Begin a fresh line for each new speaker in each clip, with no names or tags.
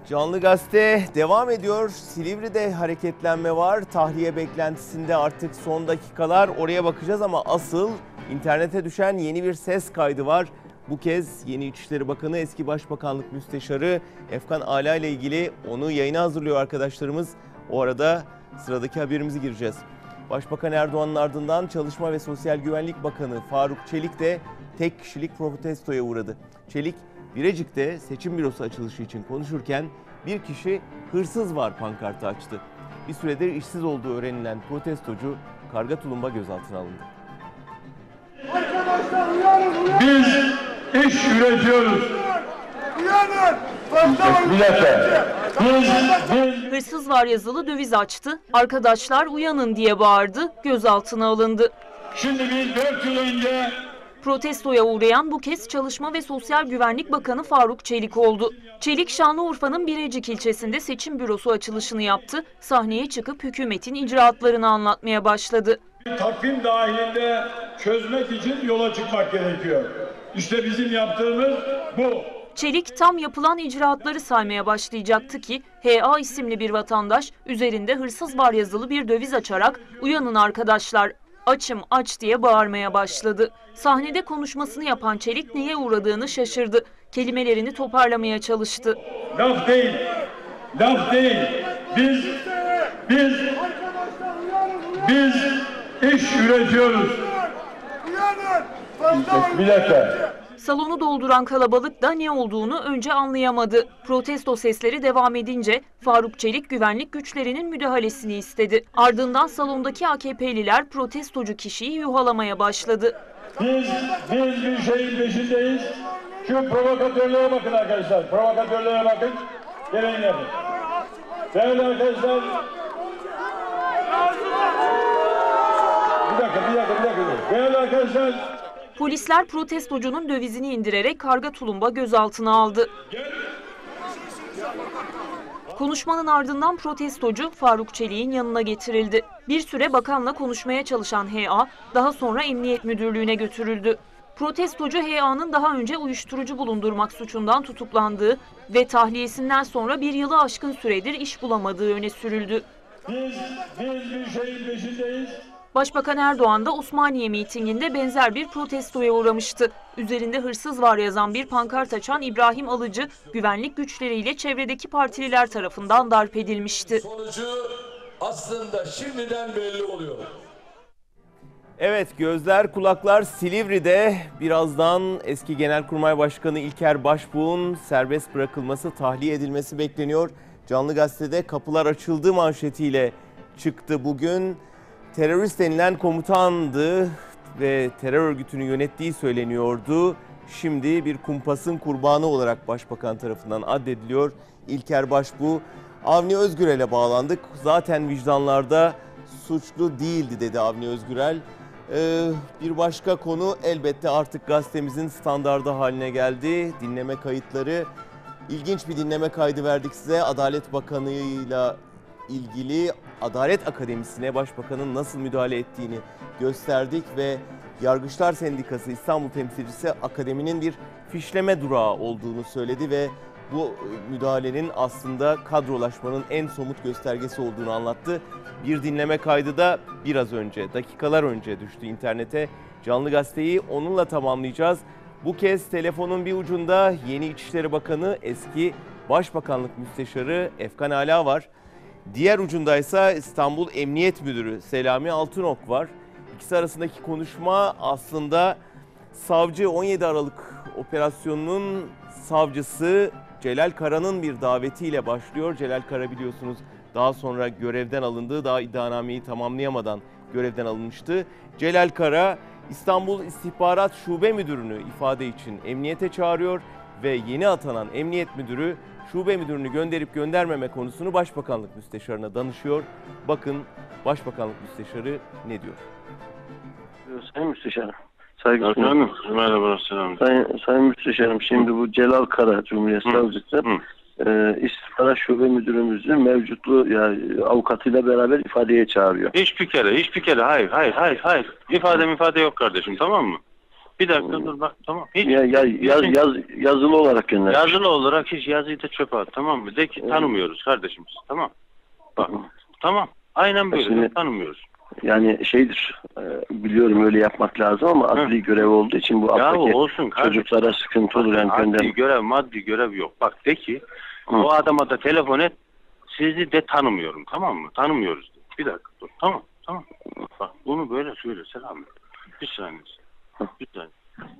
Canlı Gazete devam ediyor. Silivri'de hareketlenme var. Tahliye beklentisinde artık son dakikalar, oraya bakacağız ama asıl internete düşen yeni bir ses kaydı var. Bu kez yeni İçişleri Bakanı, eski Başbakanlık Müsteşarı Efkan Ala ile ilgili, onu yayına hazırlıyor arkadaşlarımız. O arada sıradaki haberimizi gireceğiz. Başbakan Erdoğan'ın ardından Çalışma ve Sosyal Güvenlik Bakanı Faruk Çelik de tek kişilik protestoya uğradı. Çelik, Birecik'te seçim bürosu açılışı için konuşurken bir kişi "hırsız var" pankartı açtı. Bir süredir işsiz olduğu öğrenilen protestocu karga tulumba gözaltına alındı.
Arkadaşlar uyanın. Biz iş üretiyoruz. Uyanın.
Bir dakika.
Hırsız var yazılı döviz açtı. Arkadaşlar uyanın diye bağırdı. Gözaltına alındı.
Şimdi biz 4 yıl önce
Protestoya uğrayan bu kez Çalışma ve Sosyal Güvenlik Bakanı Faruk Çelik oldu. Çelik, Şanlıurfa'nın Birecik ilçesinde seçim bürosu açılışını yaptı. Sahneye çıkıp hükümetin icraatlarını anlatmaya başladı.
takvim dahilinde çözmek için yola çıkmak gerekiyor. İşte bizim yaptığımız bu.
Çelik tam yapılan icraatları saymaya başlayacaktı ki HA isimli bir vatandaş üzerinde "hırsız var" yazılı bir döviz açarak "uyanın arkadaşlar, açım aç" diye bağırmaya başladı. Sahnede konuşmasını yapan Çelik neye uğradığını şaşırdı. Kelimelerini toparlamaya çalıştı.
Laf değil. Laf değil. Biz iş üretiyoruz.
Bir dakika.
Salonu dolduran kalabalık da ne olduğunu önce anlayamadı. Protesto sesleri devam edince Faruk Çelik güvenlik güçlerinin müdahalesini istedi. Ardından salondaki AKP'liler protestocu kişiyi yuhalamaya başladı.
Biz bir şeyin peşindeyiz. Şu provokatörlere bakın arkadaşlar. Provokatörlere bakın. Gelin yapın. Değerli arkadaşlar. Bir dakika. Değerli arkadaşlar.
Polisler protestocunun dövizini indirerek karga tulumba gözaltına aldı. Konuşmanın ardından protestocu Faruk Çelik'in yanına getirildi. Bir süre bakanla konuşmaya çalışan HA daha sonra Emniyet Müdürlüğü'ne götürüldü. Protestocu HA'nın daha önce uyuşturucu bulundurmak suçundan tutuklandığı ve tahliyesinden sonra 1 yılı aşkın süredir iş bulamadığı öne sürüldü.
Biz bir şeyin peşindeyiz.
Başbakan Erdoğan da Osmaniye mitinginde benzer bir protestoya uğramıştı. Üzerinde "hırsız var" yazan bir pankart açan İbrahim Alıcı, güvenlik güçleriyle çevredeki partililer tarafından darp edilmişti.
Sonucu aslında şimdiden belli oluyor.
Evet, gözler kulaklar Silivri'de. Birazdan eski Genelkurmay Başkanı İlker Başbuğ'un serbest bırakılması, tahliye edilmesi bekleniyor. Canlı Gazete'de "kapılar açıldı" manşetiyle çıktı bugün. Terörist denilen komutandı ve terör örgütünü yönettiği söyleniyordu. Şimdi bir kumpasın kurbanı olarak başbakan tarafından addediliyor İlker Başbuğ. Avni Özgürel'e bağlandık. Zaten vicdanlarda suçlu değildi dedi Avni Özgürel. Bir başka konu elbette artık gazetemizin standardı haline geldi. Dinleme kayıtları. İlginç bir dinleme kaydı verdik size. Adalet Bakanı'yla ilgili Adalet Akademisi'ne başbakanın nasıl müdahale ettiğini gösterdik ve Yargıçlar Sendikası İstanbul temsilcisi akademinin bir fişleme durağı olduğunu söyledi ve bu müdahalenin aslında kadrolaşmanın en somut göstergesi olduğunu anlattı. Bir dinleme kaydı da biraz önce, dakikalar önce düştü internete. Canlı Gazete'yi onunla tamamlayacağız. Bu kez telefonun bir ucunda yeni İçişleri Bakanı, eski Başbakanlık Müsteşarı Efkan Ala var. Diğer ucundaysa İstanbul Emniyet Müdürü Selami Altınok var. İkisi arasındaki konuşma aslında savcı 17 Aralık operasyonunun savcısı Celal Kara'nın bir davetiyle başlıyor. Celal Kara biliyorsunuz daha sonra görevden alındı. Daha iddianameyi tamamlayamadan görevden alınmıştı. Celal Kara İstanbul İstihbarat Şube Müdürünü ifade için emniyete çağırıyor ve yeni atanan emniyet müdürü şube müdürünü gönderip göndermeme konusunu Başbakanlık Müsteşarı'na danışıyor. Bakın Başbakanlık Müsteşarı ne diyor?
Sayın Müsteşarım. Saygı
Efendim, merhaba selam.
Sayın Müsteşarım, şimdi bu Celal Kara Cumhuriyet Savcısı İstihbarat Şube Müdürümüzün mevcutluğu yani avukatıyla beraber ifadeye çağırıyor.
Hiçbir kere hayır. İfade yok kardeşim, tamam mı? Bir dakika dur bak, tamam. Hiç,
Yazılı olarak gönder.
yazılı olarak hiç yazıyı da çöpe at, tamam mı? De ki tanımıyoruz kardeşimiz, tamam. Bak, tamam. Aynen böyle,
Şimdi-
tanımıyoruz.
Yani biliyorum öyle yapmak lazım ama adli görev olduğu için bu
Ya
alttaki
olsun kardeşim.
çocuklara sıkıntı olur. Yani
Adli görev, maddi görev yok. Bak de ki, o adama da telefon et, sizi de tanımıyorum, tamam mı? Tanımıyoruz de. Bir dakika dur, tamam. Bak bunu böyle söyle Selami. Bir saniye. Bir saniye.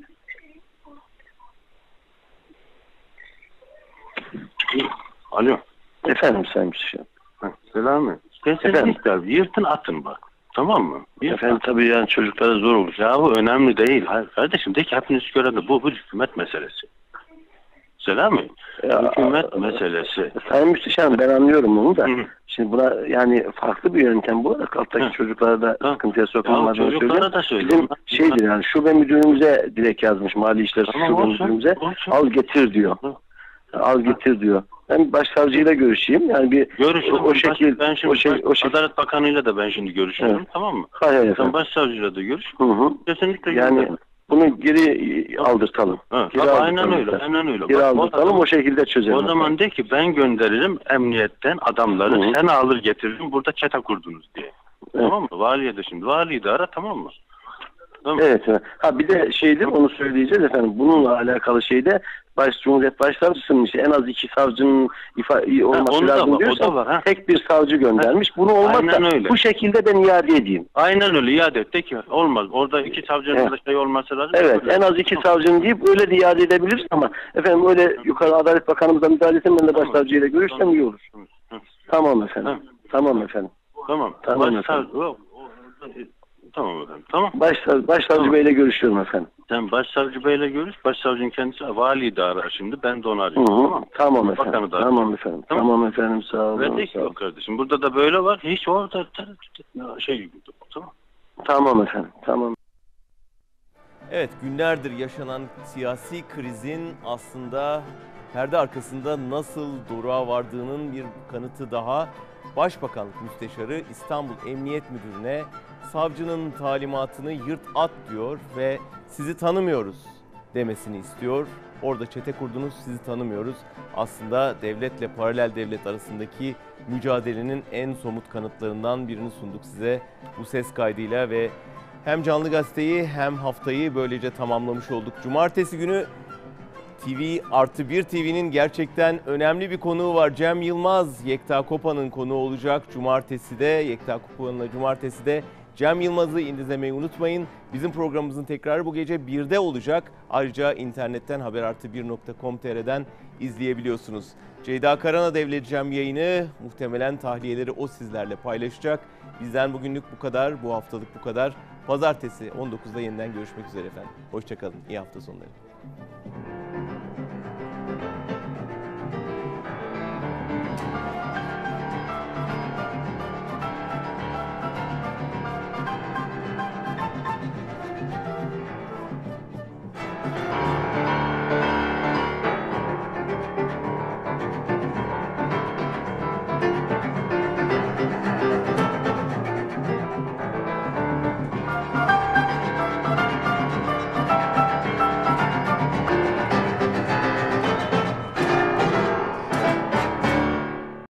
Alo.
Efendim Sayın Müsteşar.
Selami. Kesinlikle yırtın atın bak. Tamam mı?
Efendim tabii yani çocuklara zor olur.
Ya bu önemli değil. Hayır kardeşim de ki hepiniz gören bu hükümet meselesi. Selami. Hükümet meselesi.
Sayın Müsteşarım ben anlıyorum onu da.
Hı.
Şimdi buna yani farklı bir yöntem bu olarak alttaki çocuklara da sıkıntıya sokmamadığını
çocuklara da
söylüyorum.
söylüyorum.
Bizim yani şube müdürümüze direkt yazmış Mali İşler
Tamam,
Şube
olsun,
Müdürümüze.
olsun.
Al getir diyor. Al getir diyor. Ben başsavcıyla görüşeyim. Yani bir
Görüşürüm.
o şekil
Ben şimdi
o şekil.
Adalet Bakanı'yla da ben şimdi görüşüyorum,
Evet.
tamam mı?
Hayır
Sen
efendim.
başsavcıyla da görüş.
Hı.
Kesinlikle
Yani
gönderin.
bunu geri aldırtalım.
Ha,
Geri
tabii,
aldırtalım.
aynen öyle. Aynen öyle.
Geri
Bak,
aldırtalım o şekilde çözelim.
o zaman de ki ben gönderirim emniyetten adamları,
Hı.
sen alır getiririm, burada çete kurdunuz diye. Tamam mı? Valiye de şimdi. Valiyi de ara, tamam mı? Tamam.
Evet. Ha bir de onu söyleyeceğiz efendim. Bununla alakalı Cumhuriyet Başsavcısının en az 2 savcının olması
onu da
lazım
var,
diyorsa
o da var, ha.
tek bir savcı göndermiş. Bunu olmazsa
Aynen öyle.
bu şekilde ben iade edeyim.
Aynen öyle, iade et de ki olmaz. Orada 2 savcının da olması lazım.
Evet
Öyle.
en az 2 savcının deyip öyle de iade edebiliriz ama efendim öyle yukarı Adalet Bakanımıza müdahale etsem ben de başsavcıyla görüşsem iyi olur.
Hı.
Tamam efendim.
Hı.
Tamam efendim.
Tamam.
Tamam
Tamam efendim. Tamam.
Başsavcı Bey'le görüşüyorum efendim.
Sen başsavcı beyle görüş. Başsavcının kendisi valiyi de arar şimdi. Ben de onu
Hı
arıyorum.
hı.
Tamam.
Tamam efendim.
Bakanı da
Tamam efendim.
Tamam.
Tamam efendim sağ olun.
Ve de ki
Sağ olun.
yok kardeşim. Burada da böyle var. Hiç orada tamam.
Tamam efendim. Tamam.
Evet, günlerdir yaşanan siyasi krizin aslında perde arkasında nasıl doruğa vardığının bir kanıtı daha. Başbakanlık Müsteşarı İstanbul Emniyet Müdürü'ne savcının talimatını yırt at diyor ve sizi tanımıyoruz demesini istiyor. Orada çete kurdunuz, sizi tanımıyoruz. Aslında devletle paralel devlet arasındaki mücadelenin en somut kanıtlarından birini sunduk size bu ses kaydıyla ve hem Canlı Gazete'yi hem haftayı böylece tamamlamış olduk. Cumartesi günü TV+1 TV'nin gerçekten önemli bir konuğu var. Cem Yılmaz, Yekta Kopa'nın konuğu olacak. Yekta Kopa'nınla cumartesi Cem Yılmaz'ı izlemeyi unutmayın. Bizim programımızın tekrarı bu gece 1'de olacak. Ayrıca internetten haberartı1.com.tr'den izleyebiliyorsunuz. Ceyda Karan'a devredeceğim yayını. Muhtemelen tahliyeleri o sizlerle paylaşacak. Bizden bugünlük bu kadar, bu haftalık bu kadar. Pazartesi 19'da yeniden görüşmek üzere efendim. Hoşça kalın, iyi hafta sonları.